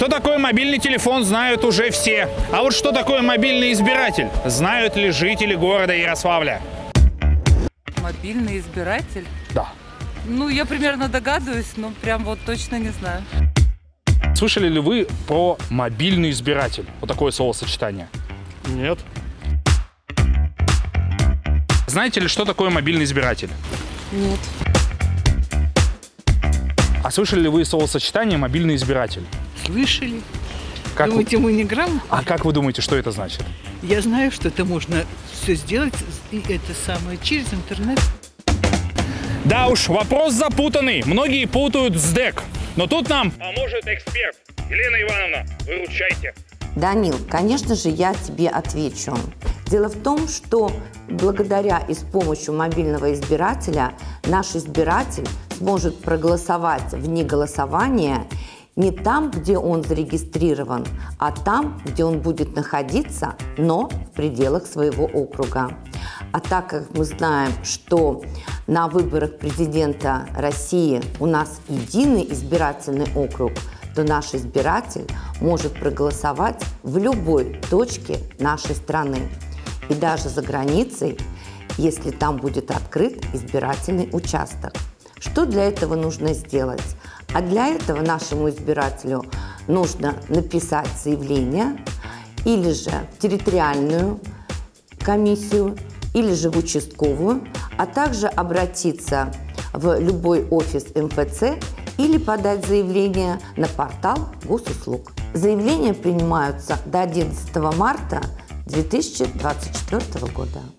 Что такое мобильный телефон, знают уже все. А вот что такое мобильный избиратель, знают ли жители города Ярославля? Мобильный избиратель? Да. Ну, я примерно догадываюсь, но прям вот точно не знаю. Слышали ли вы про мобильный избиратель? Вот такое словосочетание. Нет. Знаете ли, что такое мобильный избиратель? Нет. А слышали ли вы словосочетание «мобильный избиратель»? Слышали? Как Думаете, мы не грамотны? А как вы думаете, что это значит? Я знаю, что это можно все сделать, и это самое, через интернет. Да уж, вопрос запутанный. Многие путают СДЭК. Но тут нам поможет эксперт. Елена Ивановна, выручайте. Данил, конечно же, я тебе отвечу. Дело в том, что благодаря и с помощью мобильного избирателя наш избиратель сможет проголосовать вне голосования не там, где он зарегистрирован, а там, где он будет находиться, но в пределах своего округа. А так как мы знаем, что на выборах президента России у нас единый избирательный округ, то наш избиратель может проголосовать в любой точке нашей страны. И даже за границей, если там будет открыт избирательный участок. Что для этого нужно сделать? А для этого нашему избирателю нужно написать заявление или же в территориальную комиссию, или же в участковую, а также обратиться в любой офис МФЦ или подать заявление на портал Госуслуг. Заявления принимаются до 11 марта 2024 года.